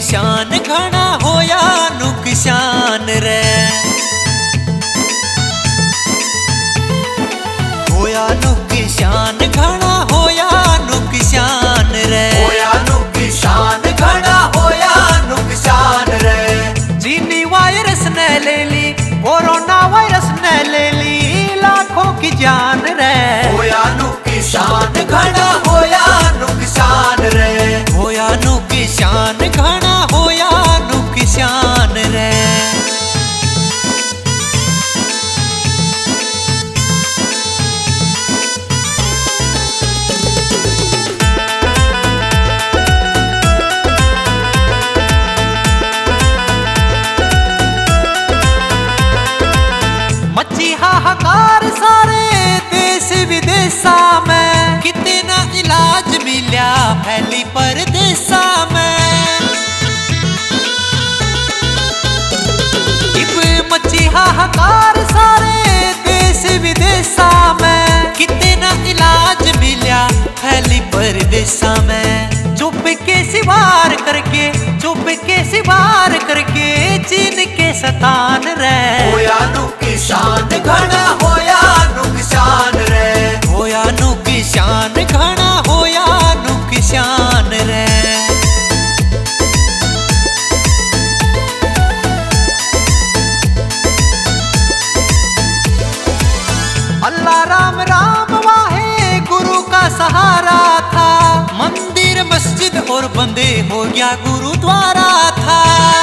शान घना होया नुकसान रे, होया नुकसान घना होया नुकसान रे, होया नुकसान घना होया नुकसान रे। चीनी वायरस ने ले ली, कोरोना वायरस ने ले ली लाखों की जान रे, होया नुकसान घना होया नुकसान रे, होया नुकसान घना होया नुकसान रे। मची हाहाकार सारे देश विदेशा में, कितना इलाज मिला फैली परदेसा में। इब मची हाहाकार सारे देश विदेशा में, कितना इलाज मिला फैली परदेसा में। चुप के सिवार करके, चुप के सिवार करके चीन के सतान रे, होया नुकसान घना होया नुकसान रे, होया नुकसान घना होया नुकसान रे। अल्लाह राम राम वाहे गुरु का सहारा था, मंदिर मस्जिद और बंदे हो गया गुरुद्वारा था।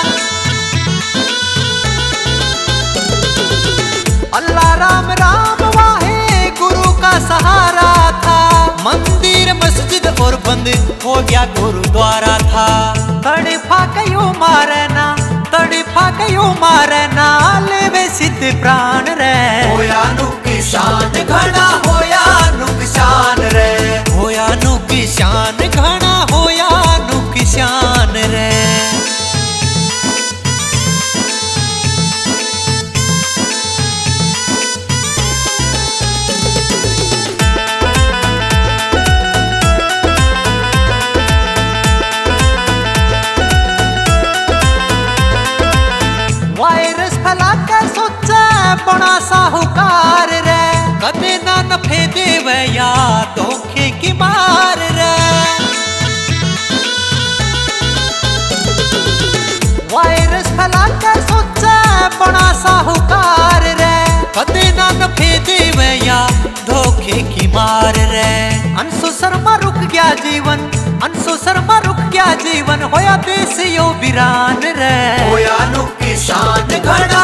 अल्लाह राम राम वाहे गुरु का सहारा था, मंदिर मस्जिद और बंद हो गया गुरुद्वारा था। तड़फा कयो मारना, तड़फा कयो मारना लेवे सिद्ध प्राण रे, होया नुकसान घना होया नुकसान रे, होया नुकसान घना होया नुकसान रे। वायरस फैला कर सोचा बड़ा साहूकार रे, कदे ना नफे देवे या धोखे की मार रे। वायरस फैला कर सोचा बड़ा साहूकार रे, कदे ना नफे देवे या धोखे की मार रे। अंशु शर्मा रुक गया जीवन, अंशु शर्मा रुक गया जीवन, होया देश यो वीरान रे, होया नुकसान घना